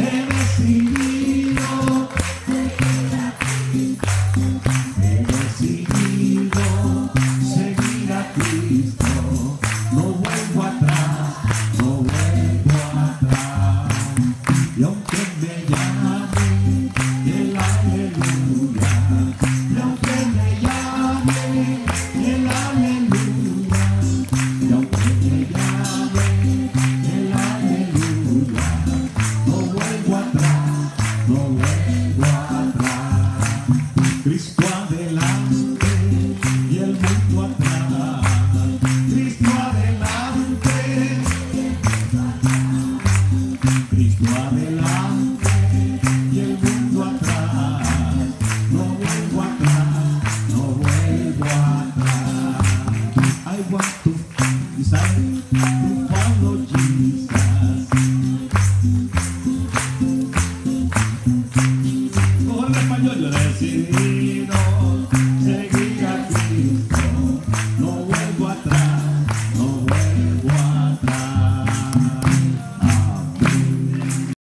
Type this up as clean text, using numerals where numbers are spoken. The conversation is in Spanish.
he decidido, seguir a Cristo. No vuelvo atrás, no vuelvo atrás. Y aunque me llame el aleluya, y aunque me llame el aleluya, y aunque me llame el aleluya, no vuelvo atrás, no vuelvo atrás. Cristo adelante y el mundo atrás. Cristo adelante, Cristo adelante y el mundo atrás. No vuelvo atrás, no vuelvo atrás. I want to decide to follow Jesus. Con el español yo decidí.